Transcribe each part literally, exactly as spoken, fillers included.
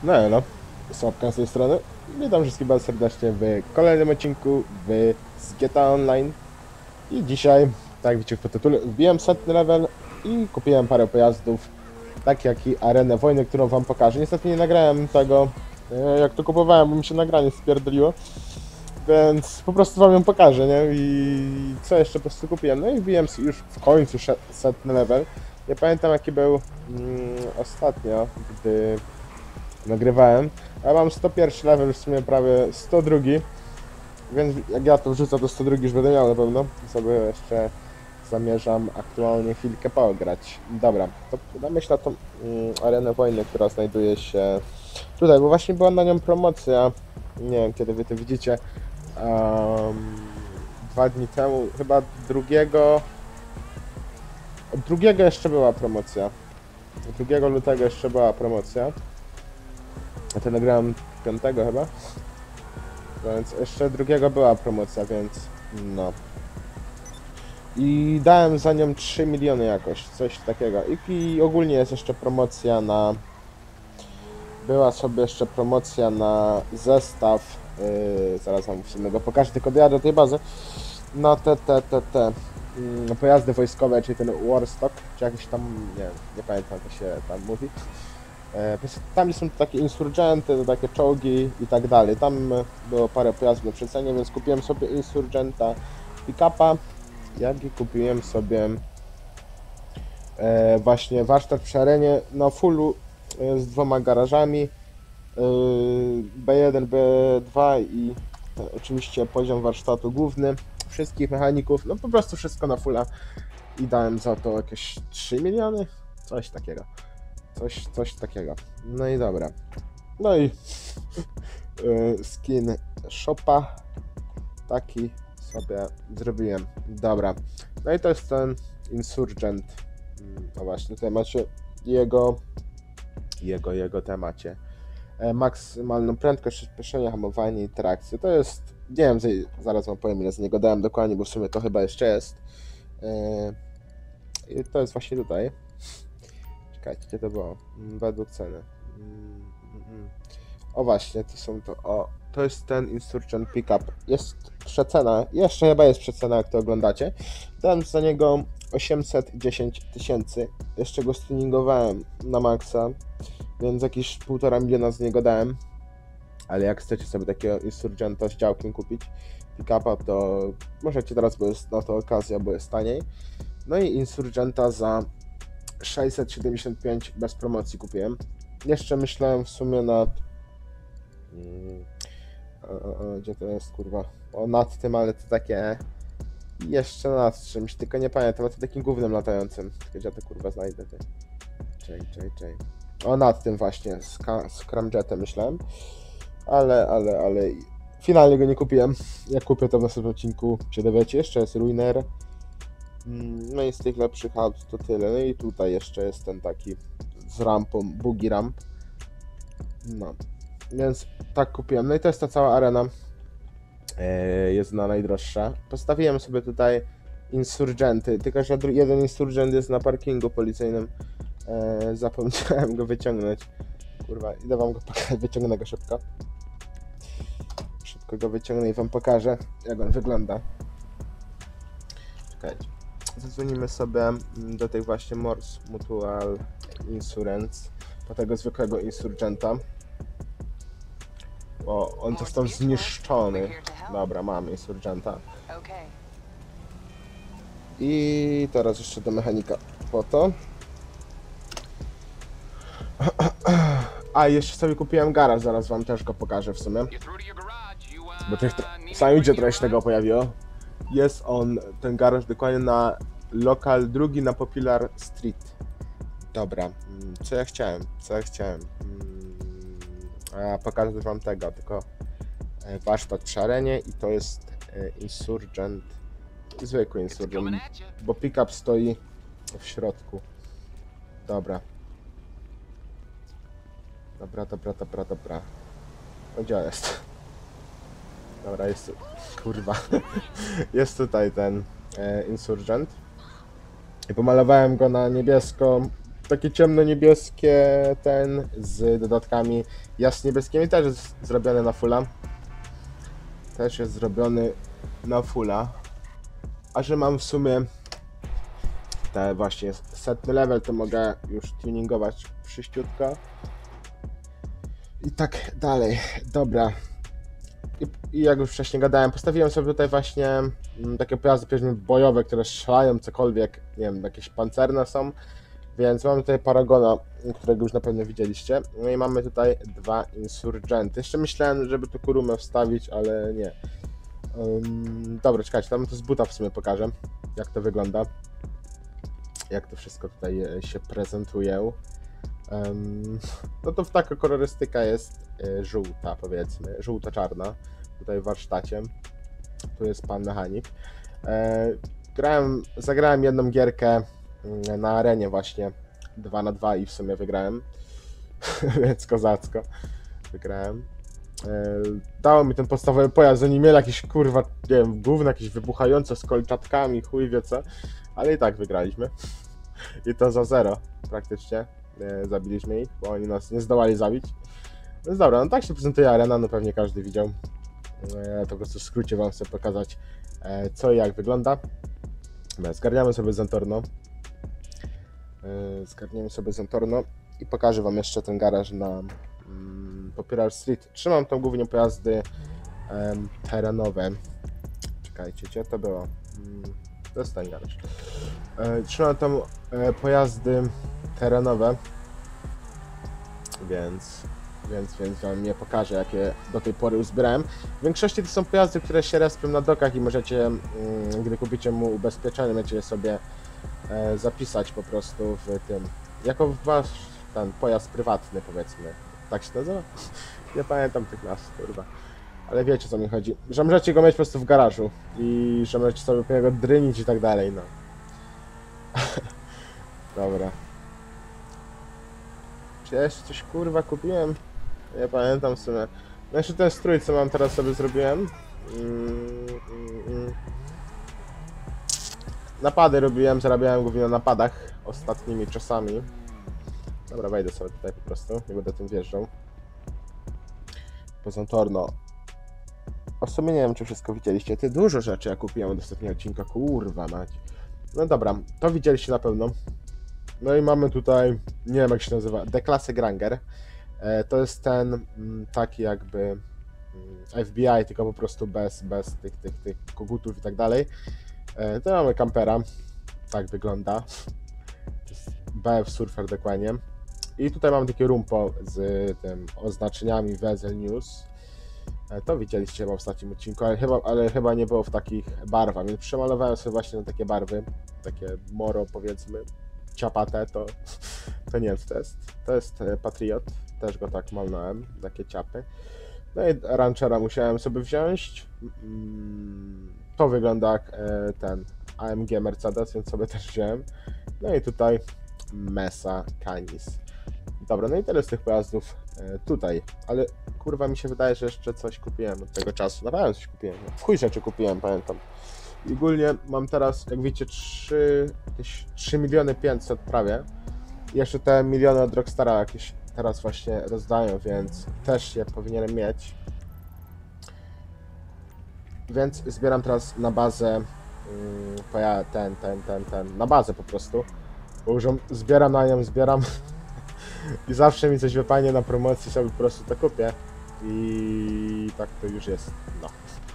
No elo, Sławka z tej strony. Witam wszystkich bardzo serdecznie w kolejnym odcinku w z G T A Online. I dzisiaj, tak jak widzicie w tytule, wbiłem setny level i kupiłem parę pojazdów, tak jak i arenę wojny, którą wam pokażę. Niestety nie nagrałem tego, jak to kupowałem, bo mi się nagranie spierdoliło. Więc po prostu wam ją pokażę, nie? I co jeszcze po prostu kupiłem. No i wbiłem już w końcu setny level. Nie pamiętam jaki był mm, ostatnio, gdy nagrywałem. Ja mam sto pierwszy level, w sumie prawie sto drugi. Więc jak ja to wrzucę, to sto drugi już będę miał na pewno. Sobie jeszcze zamierzam aktualnie chwilkę pograć. Dobra, to myślę na tą mm, arenę wojny, która znajduje się tutaj, bo właśnie była na nią promocja. Nie wiem kiedy wy to widzicie. Um, dwa dni temu, chyba drugiego. Od drugiego jeszcze była promocja. drugiego lutego jeszcze była promocja. Ja to nagrałem piątego chyba. Więc jeszcze drugiego była promocja, więc no. I dałem za nią trzy miliony jakoś, coś takiego. I, I ogólnie jest jeszcze promocja na... Była sobie jeszcze promocja na zestaw. Yy, zaraz wam w sumie go pokażę, tylko dojadę do tej bazy. Na te, te, te, te yy, pojazdy wojskowe, czyli ten Warstock, czy jakiś tam, nie wiem, nie pamiętam jak się tam mówi. Tam są takie insurgenty, takie czołgi i tak dalej. Tam było parę pojazdów na przecenie, więc kupiłem sobie insurgenta pick-upa, jak i kupiłem sobie e, właśnie warsztat przy arenie na fullu e, z dwoma garażami, e, B jeden, B dwa i e, oczywiście poziom warsztatu główny, wszystkich mechaników, no po prostu wszystko na fulla i dałem za to jakieś trzy miliony, coś takiego. Coś, coś takiego. No i dobra. No i yy, skin shopa taki sobie zrobiłem. Dobra. No i to jest ten Insurgent. No właśnie, tutaj macie jego jego, jego temacie. E, maksymalną prędkość, przyspieszenie, hamowanie i trakcję. To jest, nie wiem, zaraz wam powiem ile z niego dałem dokładnie, bo w sumie to chyba jeszcze jest. Yy, I to jest właśnie tutaj. Czekajcie, gdzie to było? Według ceny. O właśnie, to są to. O, to jest ten Insurgent Pickup. Jest przecena, jeszcze chyba jest przecena, jak to oglądacie. Dałem za niego osiemset dziesięć tysięcy. Jeszcze go streningowałem na maksa, więc jakieś półtora miliona z niego dałem. Ale jak chcecie sobie takiego Insurgenta z działkiem kupić, Pickupa, to możecie teraz, bo jest na to okazja, bo jest taniej. No i Insurgenta za sześćset siedemdziesiąt pięć bez promocji kupiłem. Jeszcze myślałem w sumie nad... Hmm, o, o, o, gdzie to jest, kurwa? O, nad tym, ale to takie... Jeszcze nad czymś, tylko nie pamiętam, to takim głównym latającym. Tylko gdzie to kurwa znajdę? Ty. Czej, czej, czej. O, nad tym właśnie, z, z Scramjetem myślałem. Ale, ale, ale... Finalnie go nie kupiłem. Jak kupię, to w następnym odcinku się dowiecie. Jeszcze jest Ruiner. No i z tych lepszych aut to tyle. No i tutaj jeszcze jest ten taki z rampą, boogie ramp. No, więc tak kupiłem. No i to jest ta cała arena. Eee, jest na najdroższa. Postawiłem sobie tutaj insurgenty, tylko że jeden insurgent jest na parkingu policyjnym. Eee, zapomniałem go wyciągnąć. Kurwa, idę wam go pokazać, wyciągnę go szybko. Szybko go wyciągnę i wam pokażę, jak on wygląda. Czekajcie. Zadzwonimy sobie do tej właśnie Morse Mutual Insurance, po tego zwykłego insurgenta. O, on został zniszczony. Dobra, mamy insurgenta. I teraz jeszcze do mechanika po to. A, jeszcze sobie kupiłem garaż, zaraz wam też go pokażę w sumie. Bo tych sami idzie trochę się tego pojawiło. Jest on, ten garaż dokładnie na lokal drugi na Popular Street. Dobra, co ja chciałem, co ja chciałem. A pokażę wam tego, tylko warsztat przy arenie i to jest Insurgent, zwykły Insurgent, bo pickup stoi w środku. Dobra. Dobra, dobra, dobra, dobra. O, gdzie jest? Dobra, jest tu, kurwa, jest tutaj ten e, Insurgent i pomalowałem go na niebiesko, takie ciemno-niebieskie, ten z dodatkami jasno-niebieskimi, też jest zrobiony na fulla. Też jest zrobiony na fulla. A że mam w sumie te właśnie setny level, to mogę już tuningować przyściutko. I tak dalej. Dobra. I, I jak już wcześniej gadałem, postawiłem sobie tutaj właśnie m, takie pojazdy, powiedzmy, bojowe, które strzelają cokolwiek, nie wiem, jakieś pancerne są. Więc mamy tutaj Paragona, którego już na pewno widzieliście. No i mamy tutaj dwa Insurgenty. Jeszcze myślałem, żeby tu Kurumę wstawić, ale nie. Um, dobra, czekajcie, tam to z buta w sumie pokażę, jak to wygląda. Jak to wszystko tutaj się prezentuje. Um, no to taka kolorystyka jest y, żółta, powiedzmy, żółto-czarna. Tutaj w warsztacie. Tu jest pan mechanik. E, grałem, zagrałem jedną gierkę na arenie właśnie dwa na dwa i w sumie wygrałem. Więc kozacko wygrałem. E, dało mi ten podstawowy pojazd, oni mieli jakieś kurwa, nie wiem, gówno jakieś wybuchające z kolczatkami, chuj wie co, ale i tak wygraliśmy. I to za zero praktycznie. E, zabiliśmy ich, bo oni nas nie zdołali zabić. Więc dobra, no tak się prezentuje arena, no pewnie każdy widział. E, to po prostu w skrócie wam chcę pokazać, e, co i jak wygląda. Zgarniamy sobie Zentorno. Yy, zgarniemy sobie Zentorno i pokażę wam jeszcze ten garaż na mm, Popular Street. Trzymam tam głównie pojazdy em, terenowe. Czekajcie, gdzie to było? Mm, to jest ten garaż. E, trzymam tam e, pojazdy terenowe, więc, więc, więc wam nie pokażę, jakie do tej pory uzbierałem. W większości to są pojazdy, które się respią na dokach i możecie, mm, gdy kupicie mu ubezpieczenie, będziecie je sobie e, zapisać po prostu w tym, jako wasz ten pojazd prywatny, powiedzmy. Tak się nazywa? Nie pamiętam tych nazw, kurwa. Ale wiecie, co mi chodzi. Że możecie go mieć po prostu w garażu i że możecie sobie po niego drynić i tak dalej, no. Dobra. Czy ja jeszcze coś kurwa kupiłem? Nie pamiętam w sumie. No jeszcze ten strój, co mam teraz sobie zrobiłem. Mm, mm, mm. Napady robiłem, zarabiałem głównie na napadach ostatnimi czasami. Dobra, wejdę sobie tutaj po prostu, nie będę tym wjeżdżał. Poza Torno. O sumie nie wiem, czy wszystko widzieliście. Ty, dużo rzeczy ja kupiłem od ostatniego odcinka, kurwa mać. No dobra, to widzieliście na pewno. No i mamy tutaj, nie wiem jak się nazywa, D-klasy Granger. E, to jest ten m, taki jakby m, F B I, tylko po prostu bez, bez tych, tych, tych kogutów i tak dalej. E, to mamy kampera, tak wygląda. To jest B F Surfer dokładnie. I tutaj mamy takie rumpo z tym oznaczeniami Wesel News. E, to widzieliście chyba w ostatnim odcinku, ale chyba, ale chyba nie było w takich barwach, więc przemalowałem sobie właśnie na takie barwy, takie moro powiedzmy, ciapate, to, to nie wiem co to jest. To jest Patriot, też go tak malnąłem, takie ciapy. No i Ranchera musiałem sobie wziąć. To wygląda jak ten A M G Mercedes, więc sobie też wziąłem. No i tutaj Mesa Canis. Dobra, no i tyle z tych pojazdów tutaj, ale kurwa mi się wydaje, że jeszcze coś kupiłem od tego czasu. Naprawdę coś kupiłem, w chuj rzeczy kupiłem, pamiętam. I ogólnie mam teraz, jak widzicie, trzy miliony pięćset prawie. I jeszcze te miliony od Rockstara jakieś teraz właśnie rozdają, więc też je powinienem mieć. Więc zbieram teraz na bazę, yy, ten, ten, ten, ten, na bazę po prostu. Bo już zbieram na nią, zbieram i zawsze mi coś wypanie na promocji, sobie po prostu to kupię. I tak to już jest, no.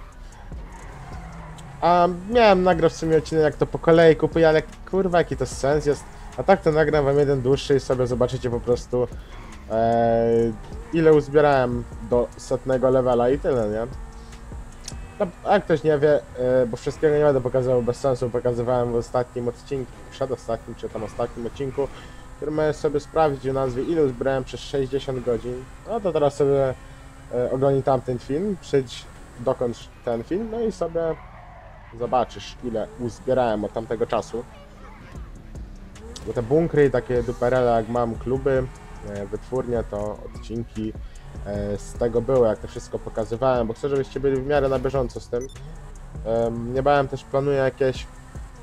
A miałem nagrać w sumie odcinek, jak to po kolei kupuję, ale kurwa jaki to sens jest. A tak to nagram wam jeden dłuższy i sobie zobaczycie po prostu e, ile uzbierałem do setnego levela i tyle, nie? No, a jak ktoś nie wie, e, bo wszystkiego nie będę pokazywał bez sensu, pokazywałem w ostatnim odcinku, przedostatnim czy tam ostatnim odcinku, który możesz sobie sprawdzić o nazwie ile uzbierałem przez sześćdziesiąt godzin. No to teraz sobie e, oglądaj tamten film, przyjdź dokończ ten film, no i sobie zobaczysz ile uzbierałem od tamtego czasu. Bo te bunkry i takie duperele jak mam kluby, wytwórnie, to odcinki z tego były, jak to wszystko pokazywałem, bo chcę, żebyście byli w miarę na bieżąco z tym. Niebawem też planuję jakieś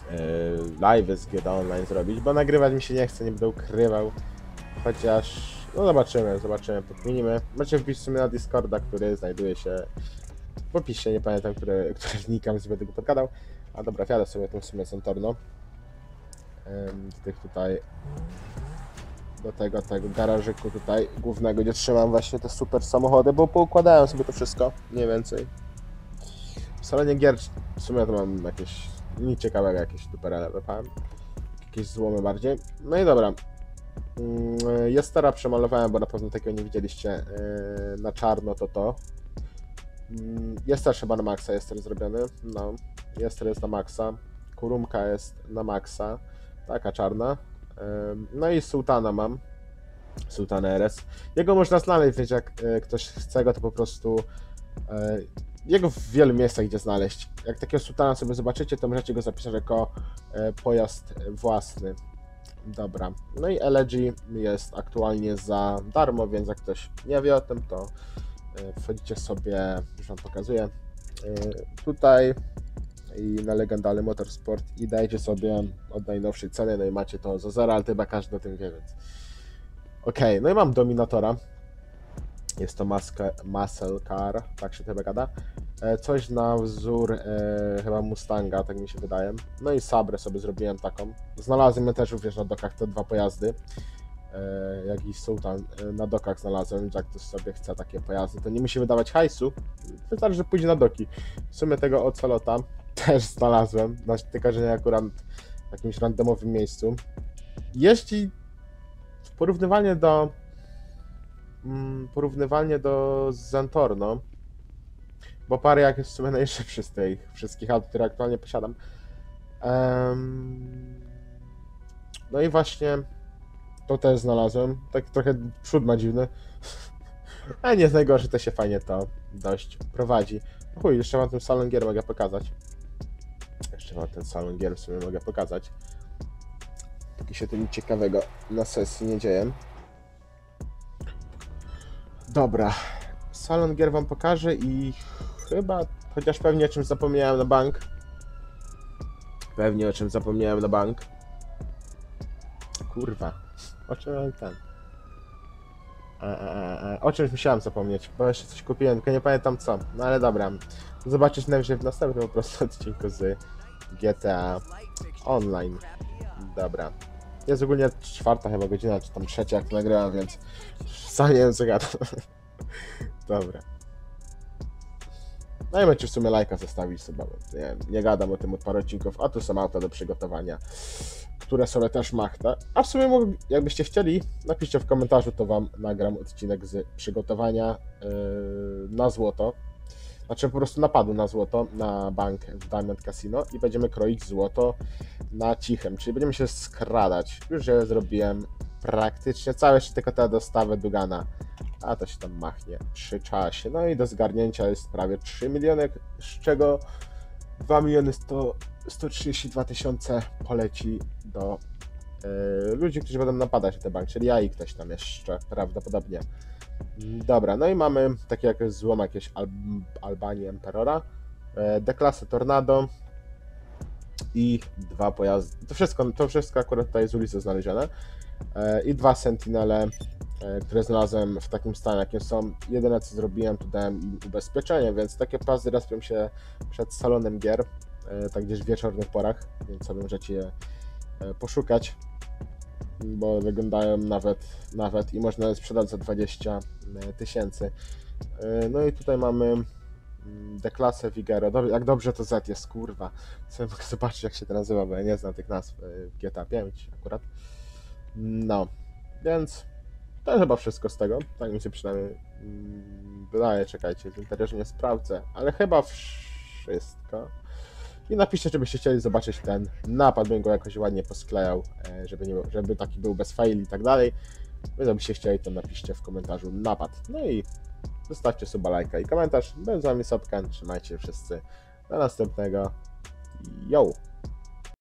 live'y z G T A Online zrobić, bo nagrywać mi się nie chce, nie będę ukrywał. Chociaż, no zobaczymy, zobaczymy, pokminimy. Możecie wbić w sumie na Discorda, który znajduje się w opisie, nie pamiętam, który, który znikam, żeby tego podgadał. A dobra, wjadę sobie tu w sumie Centorno. Ym, z tych tutaj, do tego, tego garażyku tutaj głównego, gdzie trzymam właśnie te super samochody, bo poukładałem sobie to wszystko, mniej więcej. W salonie gier w sumie to mam jakieś, nic ciekawego, jakieś tuperele wypałem. Jakieś złomy bardziej. No i dobra. Jestera przemalowałem, bo na pewno takiego nie widzieliście na czarno, to to. Jest też chyba na maksa, jest też zrobiony. No, jest jest na maksa. Kurumka jest na maksa. Taka czarna. No i Sultana mam. Sultana R S. Jego można znaleźć, więc jak ktoś chce go, to po prostu jego w wielu miejscach gdzie znaleźć. Jak takiego Sultana sobie zobaczycie, to możecie go zapisać jako pojazd własny. Dobra, no i L G jest aktualnie za darmo, więc jak ktoś nie wie o tym, to wchodzicie sobie, już wam pokazuję, tutaj i na Legendary Motorsport i dajcie sobie od najnowszej ceny, no i macie to za zero, ale chyba każdy o tym wie, więc okej, okay, no i mam Dominatora. Jest to maska, muscle car, tak się chyba gada. Coś na wzór e, chyba Mustanga, tak mi się wydaje. No i Sabrę sobie zrobiłem taką. Znalazłem je też również na dokach te dwa pojazdy. E, jak i Sultan e, na dokach znalazłem, więc jak ktoś sobie chce takie pojazdy, to nie musi wydawać hajsu. Wystarczy, że pójdzie na doki. W sumie tego Ocelota też znalazłem, tylko że nie akurat w jakimś randomowym miejscu. Jeśli porównywanie do porównywalnie do Zentorno, bo Pariak jest w sumie najszybszy z tych wszystkich aut, które aktualnie posiadam. Um, no i właśnie to też znalazłem. Tak trochę przód ma dziwny. Ale nie jest najgorszy, to się fajnie to dość prowadzi. Chuj, jeszcze wam ten salon gier mogę pokazać. Jeszcze wam ten salon gier w sumie mogę pokazać. Taki się tu nic ciekawego na sesji nie dzieje. Dobra, salon gier wam pokażę i chyba, chociaż pewnie o czymś zapomniałem na bank. Pewnie o czymś zapomniałem na bank. Kurwa, o czym mam ten? E, e, e, o czymś musiałem zapomnieć, bo jeszcze coś kupiłem, tylko nie pamiętam co. No ale dobra, zobaczyć najwyżej w następnym po prostu odcinku z G T A Online. Dobra. Jest ogólnie czwarta chyba godzina, czy tam trzecia jak to nagrałem, więc sam nie wiem co gadam. Dobra. No i macie w sumie lajka zostawić sobie, nie wiem, nie gadam o tym od paru odcinków, a tu są auta do przygotowania, które sobie też machta. A w sumie jakbyście chcieli, napiszcie w komentarzu, to wam nagram odcinek z przygotowania yy, na złoto. Znaczy po prostu napadu na złoto, na bank w Diamond Casino i będziemy kroić złoto na cichym, czyli będziemy się skradać. Już je zrobiłem praktycznie całe, jeszcze tylko tę dostawę Dugana, a to się tam machnie przy czasie. No i do zgarnięcia jest prawie trzy miliony, z czego dwa miliony sto trzydzieści dwa tysiące poleci do yy, ludzi, którzy będą napadać na ten bank, czyli ja i ktoś tam jeszcze prawdopodobnie. Dobra, no i mamy takie jak złom jakieś Al Albanii Emperora, e, D-klasy Tornado i dwa pojazdy. To wszystko, to wszystko akurat tutaj z ulicy znalezione. E, I dwa Sentinele, e, które znalazłem w takim stanie, jakie są. Jedyne co zrobiłem, to dałem im ubezpieczenie, więc takie pojazdy respią się przed salonem gier, e, tak gdzieś w wieczornych porach, więc sobie możecie je e, poszukać, bo wyglądają nawet, nawet i można je sprzedać za dwadzieścia tysięcy. No i tutaj mamy D-klasę Vigero. Jak dobrze to Z jest, kurwa. Sobie mogę zobaczyć jak się to nazywa, bo ja nie znam tych nazw w G T A pięć akurat. No, więc to jest chyba wszystko z tego. Tak mi się przynajmniej wydaje, czekajcie, w interiorze nie sprawdzę, ale chyba wszystko. I napiszcie, czy byście chcieli zobaczyć ten napad, bym go jakoś ładnie posklejał, żeby, nie, żeby taki był bez faili i tak dalej. Wy jakbyście chcieli, to napiszcie w komentarzu napad. No i zostawcie suba, lajka i komentarz. Byłem z wami Sobken, trzymajcie się wszyscy. Do następnego. Yo!